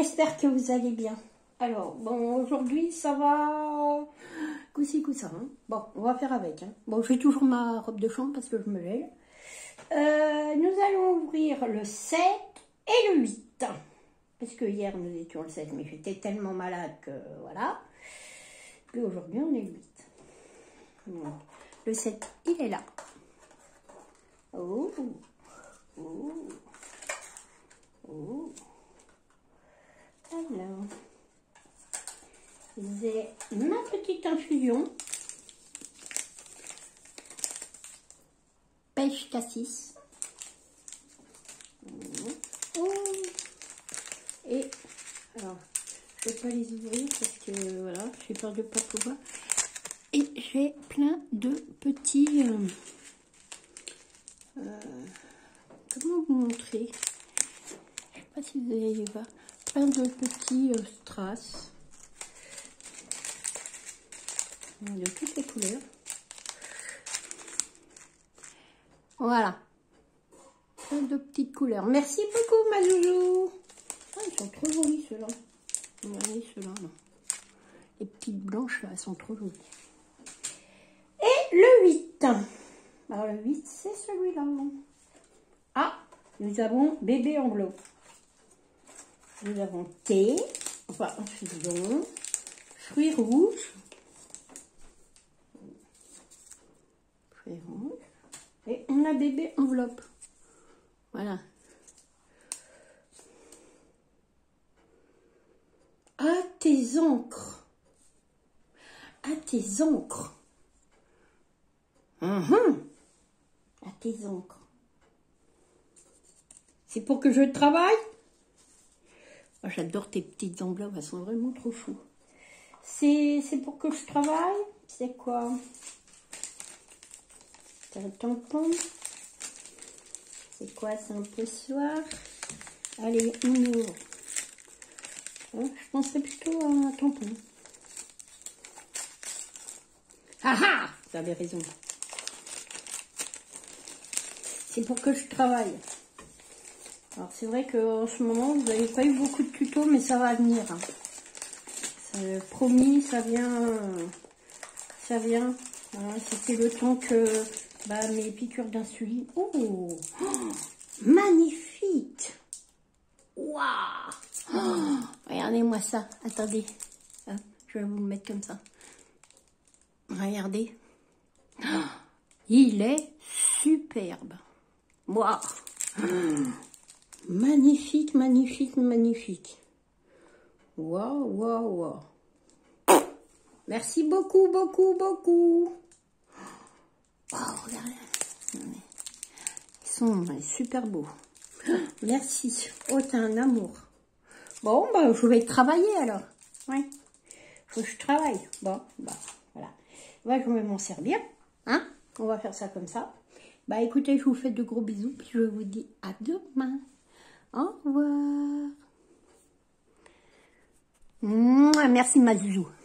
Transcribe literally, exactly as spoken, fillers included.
j'espère que vous allez bien. Alors, bon, aujourd'hui, ça va coussi coussa. Hein. Bon, on va faire avec. Hein. Bon, je fais toujours ma robe de chambre parce que je me lève. Euh, nous allons ouvrir le sept et le huit. Parce que hier, nous étions le sept, mais j'étais tellement malade que voilà. Puis aujourd'hui, on est le huit. Donc, le sept, il est là. Oh, oh, oh. Alors, j'ai ma petite infusion. Pêche cassis. Oh. Et, alors, je ne vais pas les ouvrir parce que, voilà, j'ai peur de ne pas pouvoir. Et j'ai plein de petits... Euh, euh, comment vous montrer? Je ne sais pas si vous allez voir. Plein de petits euh, strass. De toutes les couleurs. Voilà. Plein de petites couleurs. Merci beaucoup, ma joujou. Ah, ils sont trop jolis, ceux-là. Regardez ceux-là. Les petites blanches, là, elles sont trop jolies. Et le huit. Alors, le huit, c'est celui-là. Ah, nous avons bébé enveloppe. Nous avons thé, enfin, infusion, fruits rouges. Fruits rouges. Et on a bébé enveloppe. Voilà. À tes encres. À tes encres. Uh-huh. À tes encres. C'est pour que je travaille? Oh, j'adore tes petites enveloppes, elles sont vraiment trop choues. C'est pour que je travaille? C'est quoi? C'est un tampon. C'est quoi? C'est un poussoir. Allez, on ouvre. Oh, je penserais plutôt à un tampon. Ah ah! Vous avez raison. C'est pour que je travaille. Alors c'est vrai qu'en ce moment, vous n'avez pas eu beaucoup de tutos, mais ça va venir. Hein. Promis, ça vient. Ça vient. Voilà, c'était le temps que bah, mes piqûres d'insuline. Oh, oh, magnifique! Waouh! Oh, regardez-moi ça. Attendez. Hein, je vais vous le mettre comme ça. Regardez. Oh, il est superbe. Waouh! Magnifique, magnifique, magnifique. Waouh, waouh, waouh. Merci beaucoup, beaucoup, beaucoup. Waouh, regardez. Ils sont super beaux. Merci. Oh, t'es un amour. Bon, bah, je vais travailler alors. Ouais. Faut que je travaille. Bon, bah, voilà. Bah, je vais m'en servir. Hein? On va faire ça comme ça. Bah, écoutez, je vous fais de gros bisous. Puis je vous dis à demain. Au revoir. Mouah, merci ma joujou.